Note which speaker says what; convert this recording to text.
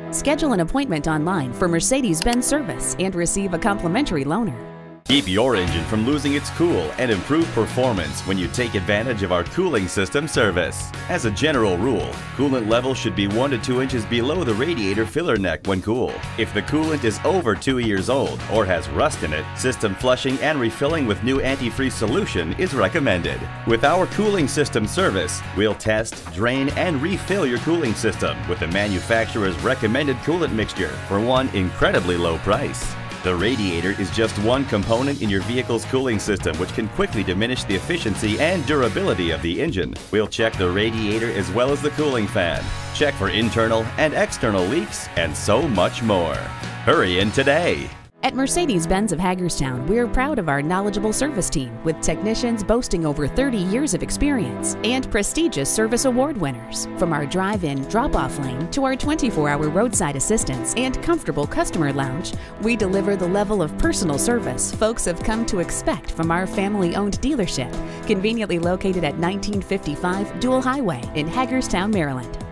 Speaker 1: Schedule an appointment online for Mercedes-Benz service and receive a complimentary loaner.
Speaker 2: Keep your engine from losing its cool and improve performance when you take advantage of our cooling system service. As a general rule, coolant level should be 1 to 2 inches below the radiator filler neck when cool. If the coolant is over 2 years old or has rust in it, system flushing and refilling with new antifreeze solution is recommended. With our cooling system service, we'll test, drain, and refill your cooling system with the manufacturer's recommended coolant mixture for one incredibly low price. The radiator is just one component in your vehicle's cooling system, which can quickly diminish the efficiency and durability of the engine. We'll check the radiator as well as the cooling fan, check for internal and external leaks, and so much more. Hurry in today!
Speaker 1: At Mercedes-Benz of Hagerstown, we're proud of our knowledgeable service team with technicians boasting over 30 years of experience and prestigious service award winners. From our drive-in drop-off lane to our 24-hour roadside assistance and comfortable customer lounge, we deliver the level of personal service folks have come to expect from our family-owned dealership, conveniently located at 1955 Dual Highway in Hagerstown, Maryland.